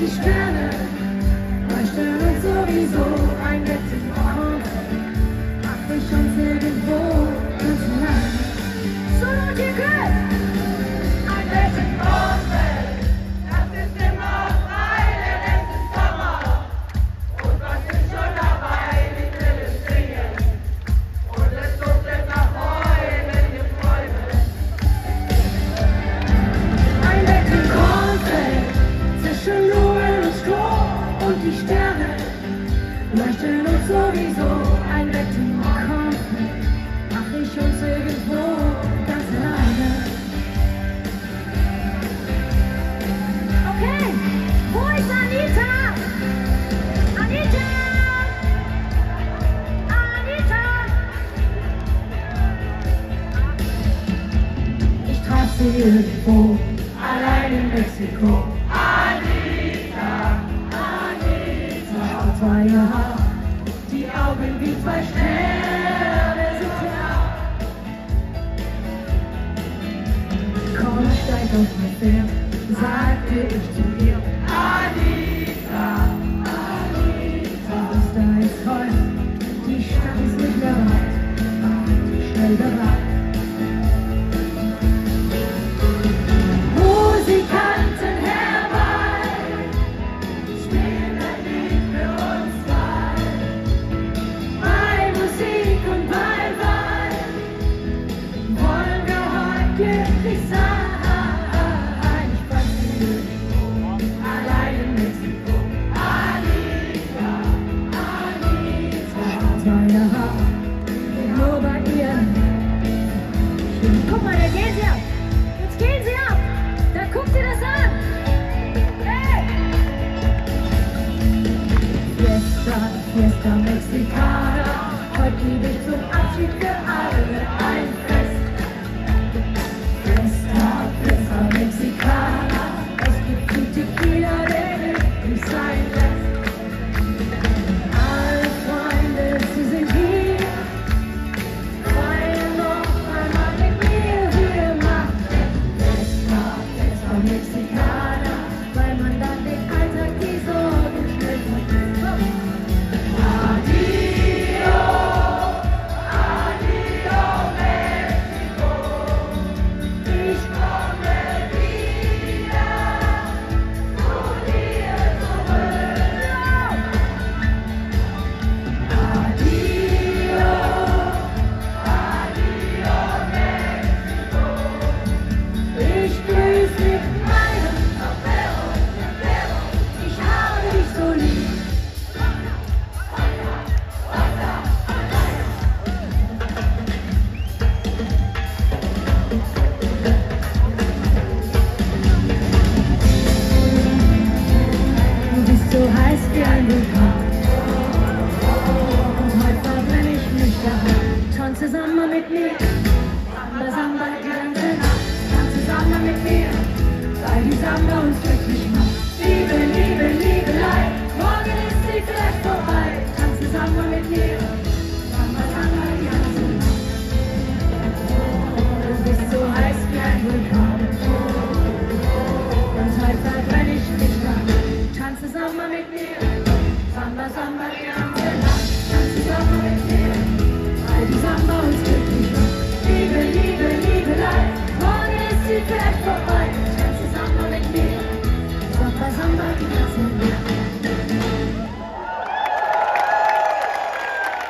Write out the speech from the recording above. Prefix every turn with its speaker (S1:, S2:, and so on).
S1: die Sterne leuchten uns sowieso ein Bett im Raum. Mach ich uns irgendwo ganz allein. So laut ihr könnt. Ein Bett im Raum, das ist immer frei, der letzte Sommer. Und was ist schon dabei? Ich will es singen. Und es duftet nach heulenden Träumen. Ein Bett im Kornfeld zwischen Blumen und Stroh und die Sterne leuchten uns sowieso ein Bett im Kornfeld. Mach ich uns irgendwo ganz alleine. Okay, wo ist Anita? Anita! Anita! Ich traf sie irgendwo, allein in Mexiko. Anita, Anita. Schwarz war ihr Haar, die Augen wie zwei Sterne, so klar. Komm, steig auf mein Pferd, sagte ich zu ihr. Anita, Anita. Das da ist voll, die Stadt ist nicht mehr weit, schnell bereit. Musikanten herbei, spielen ein Lied für uns zwei. Bei Musik und bei Wein wollen wir heute glücklich sein. Ich fand sie irgendwo, allein in Mexiko. Anita, Anita. Schwarz war ihr Haar, und nur bei ihr. Guck mal, da gehen sie ab. Jetzt gehen sie ab. Da guckt sie das an. Hey! Fiesta, Fiesta Mexicana. Heute liebe ich zum Abschied für alle ein Fest. Fiesta, Fiesta Mexicana. Es gibt viel Tequila, der glücklich sein lässt. Alle Freunde, sie sind hier. Feiern noch einmal mit mir, wir machen Fiesta, Fiesta Mexicana, weil man dann den Alltag die Sorgen schnell vergisst. Adio, adio Mexiko, ich komme wieder zu dir zurück. Adio, adio Mexiko, ich grüß mit meinem Sombrero, ich habe dich so lieb. Du bist so heiß wie ein Vulkan. Und heute verbrenne ich mich daran. Tanze Samba mit mir. Samba, Samba, die ganze Nacht. Tanze Samba mit mir, weil die Samba uns glücklich macht. Liebe, Liebe, Liebelei, morgen ist sie vielleicht vorbei. Tanze Samba mit mir. Samba, Samba, die ganze Nacht. Du bist so heiß wie ein Vulkan. Und heute verbrenne ich mich daran. Tanze Samba mit mir. Samba, Samba, die ganze Nacht. Tanze Samba mit mir, weil die Samba uns glücklich macht. Liebe, Liebe, Liebelei, morgen ist sie vielleicht vorbei. Tanze Samba mit mir. Samba, Samba, die ganze Nacht.